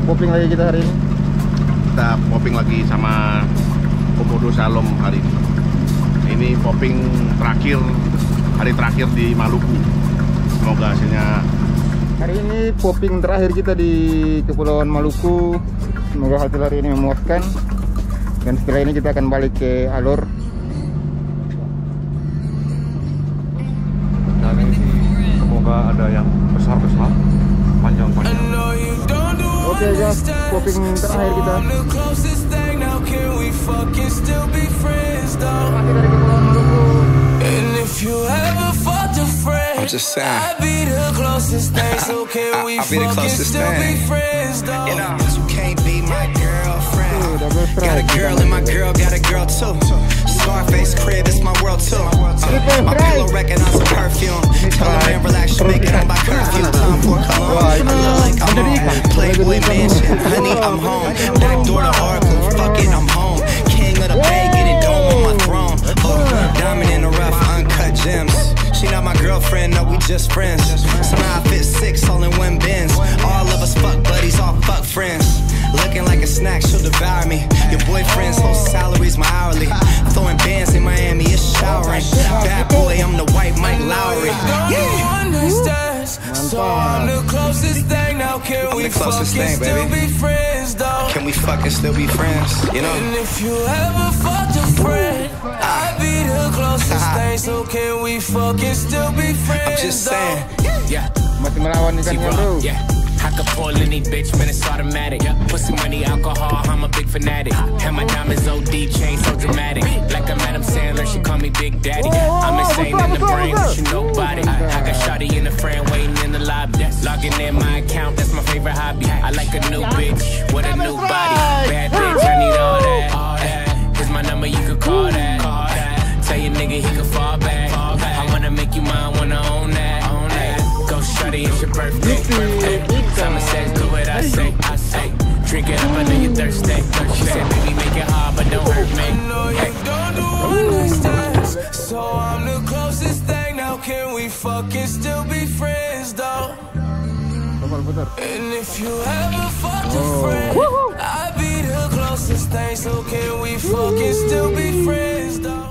popping lagi kita hari ini? Kita popping lagi sama Komodo Shalom hari ini. Ini popping terakhir, hari terakhir di Maluku. Semoga hasilnya. Hari ini popping terakhir kita di Kepulauan Maluku. Semoga hasil hari ini memuaskan. Dan setelah ini kita akan balik ke Alor. Dan ini semoga ada yang besar-besar, panjang-panjang. Oke guys, popping terakhir kita. Terakhir dari Kepulauan Maluku. I'm just saying. I'll be the closest thing, so can we fucking still be friends, though? You know, you can't be my girlfriend. Got a girl and my girl got a girl too. Scarface crib, it's my world too. My pillow recognize the perfume. Tell a man relax, you make it on by curfew. Time for cologne. I look like I'm on Playboy Mansion. Honey, I'm home. Back door to Oracle. Fuck it, I'm home. King of the Bay, getting dome on my throne. Diamond in the rough, uncut gems. She not my girlfriend, no, we just friends. Somehow I fit 6 all in one bins. All of us fuck buddies, all fuck friends. Looking like a snack, she'll devour me. Your boyfriend's whole salary's my hourly. Throwing bands in Miami, it's showering. Bad boy, I'm the white Mike Lowry. So I'm the closest thing now. Can we fucking still be friends, though? Can we fucking still be friends? You know? And if you ever fucked a friend, I'd be the closest thing. So can we fucking still be friends? I'm just saying. Yeah. Masih melawan ikannya bro. Yeah. I could pull any bitch, man, it's automatic. Pussy, money, alcohol, I'm a big fanatic. And my diamonds OD, chain so dramatic. Like I'm Adam Sandler, she call me Big Daddy. I'm insane in the brain, but you nobody. I got shawty in the frame, waiting in the lobby. Logging in my account, that's my favorite hobby. I like a new bitch with a new body. Bad bitch, I need all that. Here's my number, you could call that. Tell your nigga he could fall back. I wanna make you mine, wanna own that. Go shawty, it's your birthday. Summer says, do what I say. Drink it up, I know you're thirsty. She said, baby, make it hard, but don't hurt me. Hey. So I'm the closest thing now. Can we fucking still be friends, though? And if you ever fucked a friend, I'd be the closest thing. So can we fucking still be friends, though?